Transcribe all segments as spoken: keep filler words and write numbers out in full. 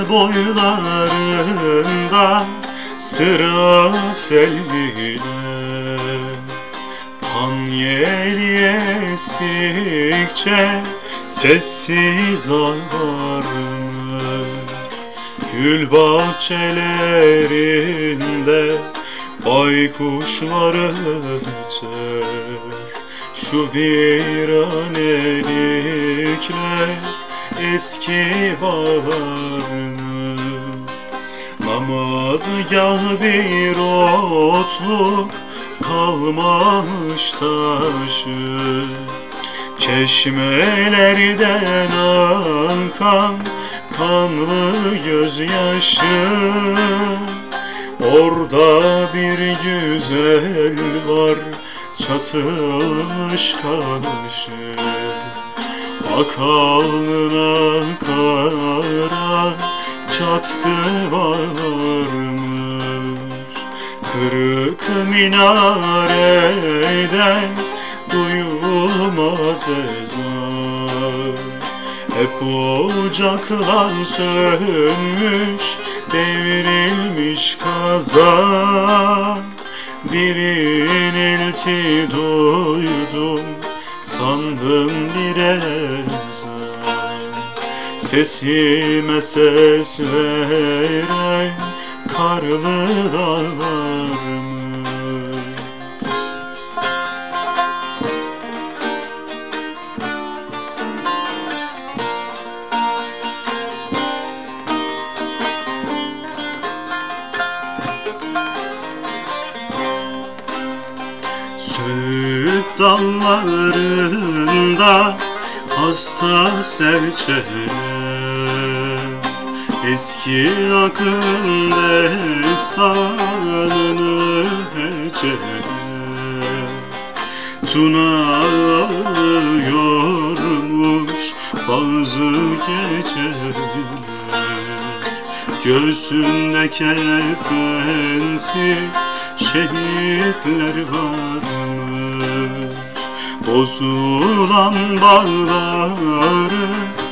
boylarında sıra selviler. Tan yeli estikçe sessiz ağlar mı? Gül bahçelerinde baykuşları öter. Şu viranelikler eski bağlar mı? Namazgah bir otluk kalmamış taşı. Çeşmelerden akan kanlı gözyaşı. Orada bir güzel var, çatılmış kaşı. Ak alnına kara çatkı varmış. Kırık minareden duyulmaz ezan. Hep ocaklar sönmüş, devrilmiş kazan. Bir inilti duydum, sandım bir ezan. Sesime ses veren karlı dağlar mı? Söğüt dallarında hasta serçeler eski akın destanını heceler. Tuna yormuş bazı geceler. Göğsünde kefensiz şehitler varmış. Bozulan bağları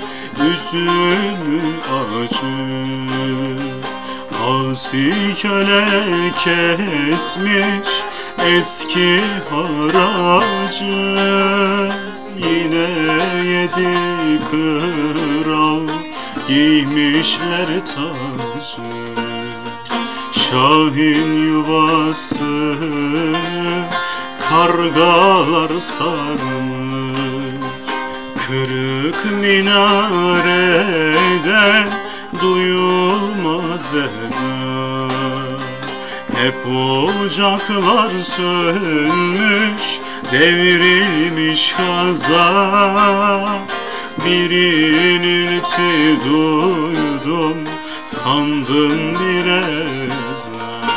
üzümü acı. Asi köle kesmiş eski haracı. Yine yedi kral giymişler tacı. Şahin yuvası kargalar sarmış. Kırık minareden duyulmaz ezan. Hep ocaklar sönmüş, devrilmiş kazan. Bir inilti duydum, sandım bir ezan.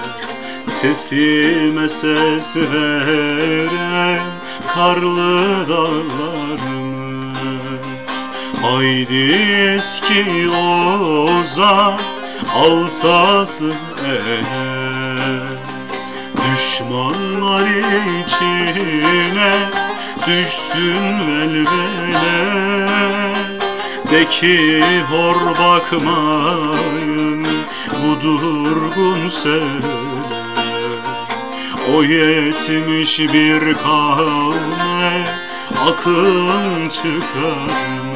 Sesime ses veren karlı dağlar mı? Haydi eski ozan alsasın ele. Düşmanlar içine düşsün velvele. De ki hor bakmayın bu durgun sele. O yetmiş bir kavme akın çıkarmış.